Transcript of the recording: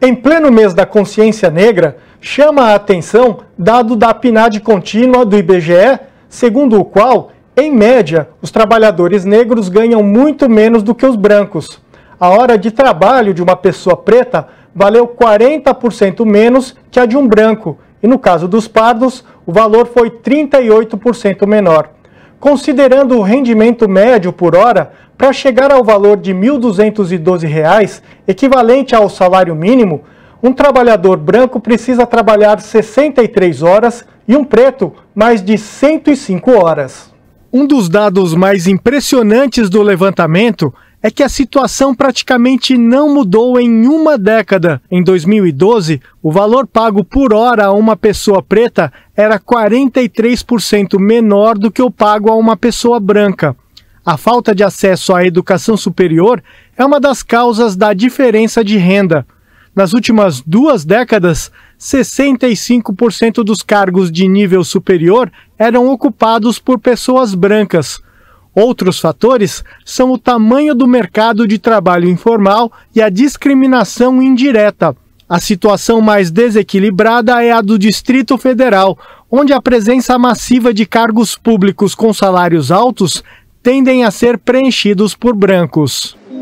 Em pleno mês da consciência negra, chama a atenção dado da PNAD contínua do IBGE, segundo o qual, em média, os trabalhadores negros ganham muito menos do que os brancos. A hora de trabalho de uma pessoa preta valeu 40% menos que a de um branco, e no caso dos pardos, o valor foi 38% menor. Considerando o rendimento médio por hora, para chegar ao valor de R$ 1.212, equivalente ao salário mínimo, um trabalhador branco precisa trabalhar 63 horas e um preto mais de 105 horas. Um dos dados mais impressionantes do levantamento é que a situação praticamente não mudou em uma década. Em 2012, o valor pago por hora a uma pessoa preta era 43% menor do que o pago a uma pessoa branca. A falta de acesso à educação superior é uma das causas da diferença de renda. Nas últimas 2 décadas, 65% dos cargos de nível superior eram ocupados por pessoas brancas. Outros fatores são o tamanho do mercado de trabalho informal e a discriminação indireta. A situação mais desequilibrada é a do Distrito Federal, onde a presença massiva de cargos públicos com salários altos tendem a ser preenchidos por brancos.